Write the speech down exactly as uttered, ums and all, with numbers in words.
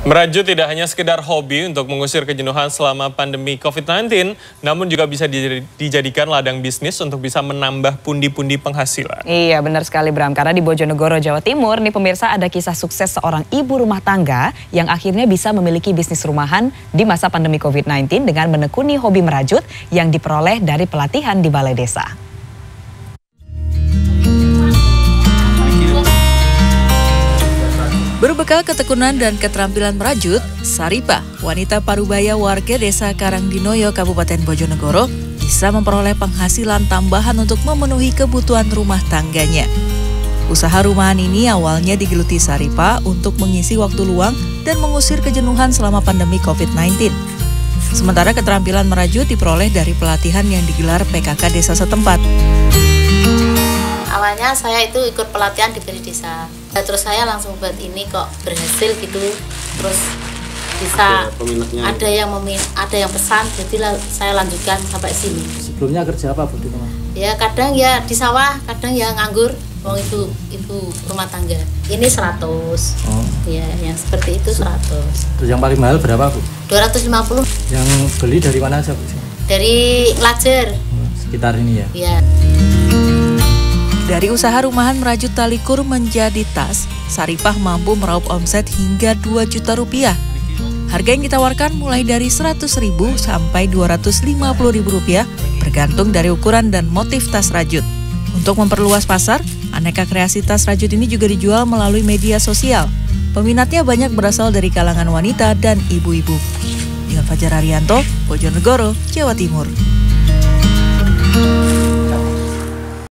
Merajut tidak hanya sekedar hobi untuk mengusir kejenuhan selama pandemi covid sembilan belas, namun juga bisa dijadikan ladang bisnis untuk bisa menambah pundi-pundi penghasilan. Iya benar sekali Bram, karena di Bojonegoro, Jawa Timur nih pemirsa ada kisah sukses seorang ibu rumah tangga yang akhirnya bisa memiliki bisnis rumahan di masa pandemi covid sembilan belas dengan menekuni hobi merajut yang diperoleh dari pelatihan di balai desa. Berbekal ketekunan dan keterampilan merajut, Saripah, wanita parubaya warga desa Karangdinoyo, Kabupaten Bojonegoro, bisa memperoleh penghasilan tambahan untuk memenuhi kebutuhan rumah tangganya. Usaha rumahan ini awalnya digeluti Saripah untuk mengisi waktu luang dan mengusir kejenuhan selama pandemi covid sembilan belas. Sementara keterampilan merajut diperoleh dari pelatihan yang digelar P K K desa setempat. Awalnya saya itu ikut pelatihan di balai desa. Terus saya langsung buat ini kok berhasil gitu. Terus bisa ada, ada yang memin, ada yang pesan, jadi saya lanjutkan sampai sini. Sebelumnya kerja apa Bu di rumah? Ya kadang ya di sawah, kadang ya nganggur. Wong itu ibu rumah tangga. Ini seratus. Oh. Ya, yang seperti itu seratus. Terus yang paling mahal berapa Bu? dua ratus lima puluh. Yang beli dari mana aja Bu? Dari Lajer. Oh, sekitar ini ya. Iya. Dari usaha rumahan merajut tali kur menjadi tas, Saripah mampu meraup omset hingga dua juta rupiah. Harga yang ditawarkan mulai dari seratus ribu sampai dua ratus lima puluh ribu rupiah, bergantung dari ukuran dan motif tas rajut. Untuk memperluas pasar, aneka kreasi tas rajut ini juga dijual melalui media sosial. Peminatnya banyak berasal dari kalangan wanita dan ibu-ibu. Dengan Fajar Arianto, Bojonegoro, Jawa Timur.